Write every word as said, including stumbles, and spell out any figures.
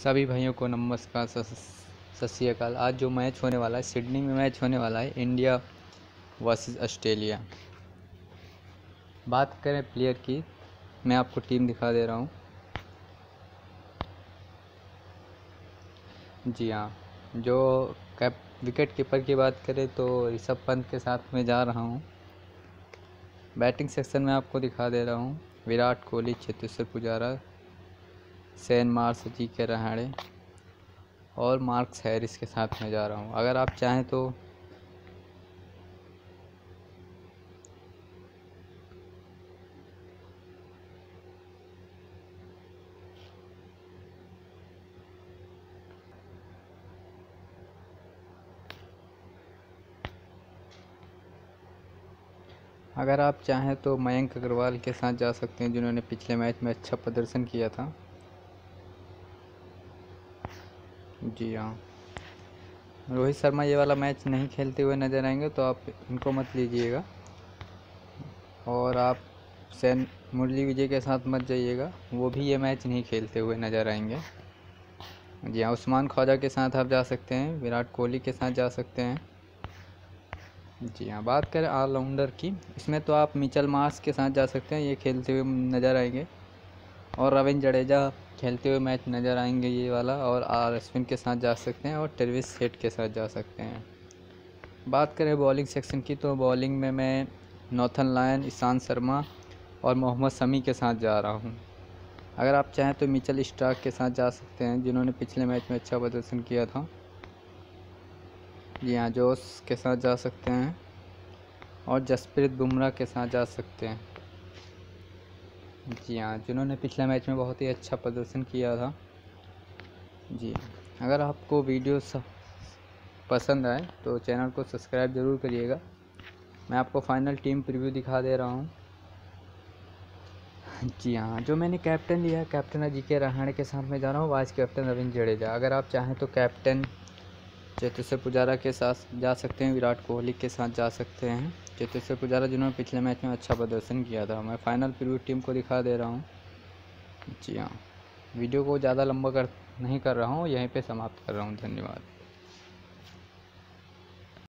सभी भाइयों को नमस्कार, सत श्री अकाल। आज जो मैच होने वाला है, सिडनी में मैच होने वाला है, इंडिया वर्सेस ऑस्ट्रेलिया। बात करें प्लेयर की, मैं आपको टीम दिखा दे रहा हूँ। जी हाँ, जो कैप विकेट कीपर की बात करें तो ऋषभ पंत के साथ मैं जा रहा हूँ। बैटिंग सेक्शन में आपको दिखा दे रहा हूँ, विराट कोहली, चेतेश्वर पुजारा, शेन मार्श, जी के रहाणे और मार्कस हैरिस के साथ मैं जा रहा हूँ। अगर आप चाहें तो अगर आप चाहें तो मयंक अग्रवाल के साथ जा सकते हैं, जिन्होंने पिछले मैच में अच्छा प्रदर्शन किया था। जी हाँ, रोहित शर्मा ये वाला मैच नहीं खेलते हुए नज़र आएंगे, तो आप इनको मत लीजिएगा। और आप सैन मुरली विजय के साथ मत जाइएगा, वो भी ये मैच नहीं खेलते हुए नज़र आएंगे। जी हाँ, उस्मान ख्वाजा के साथ आप जा सकते हैं, विराट कोहली के साथ जा सकते हैं। जी हाँ, बात करें ऑलराउंडर की, इसमें तो आप मिचेल मार्श के साथ जा सकते हैं, ये खेलते हुए नज़र आएंगे। और रविंद्र जडेजा खेलते हुए मैच नज़र आएंगे ये वाला। और आर अश्विन के साथ जा सकते हैं और ट्रेविस हेड के साथ जा सकते हैं। बात करें बॉलिंग सेक्शन की, तो बॉलिंग में मैं नॉर्थन लायन, ईशांत शर्मा और मोहम्मद शमी के साथ जा रहा हूँ। अगर आप चाहें तो मिचेल स्टार्क के साथ जा सकते हैं, जिन्होंने पिछले मैच में अच्छा प्रदर्शन किया था। जी हाँ, जोश के साथ जा सकते हैं और जसप्रीत बुमराह के साथ जा सकते हैं। जी हाँ, जिन्होंने पिछले मैच में बहुत ही अच्छा प्रदर्शन किया था। जी, अगर आपको वीडियो पसंद आए तो चैनल को सब्सक्राइब ज़रूर करिएगा। मैं आपको फाइनल टीम प्रीव्यू दिखा दे रहा हूँ। जी हाँ, जो मैंने कैप्टन लिया है, कैप्टन अजीत रहाणे के साथ मैं जा रहा हूँ, वाइस कैप्टन रविंद्र जडेजा। अगर आप चाहें तो कैप्टन चेतेश्वर पुजारा के साथ जा सकते हैं, विराट कोहली के साथ जा सकते हैं। चेतेश्वर पुजारा जिन्होंने पिछले मैच में अच्छा प्रदर्शन किया था। मैं फाइनल प्रीव्यू टीम को दिखा दे रहा हूँ। जी हाँ, वीडियो को ज़्यादा लंबा कर नहीं कर रहा हूँ, यहीं पे समाप्त कर रहा हूँ। धन्यवाद।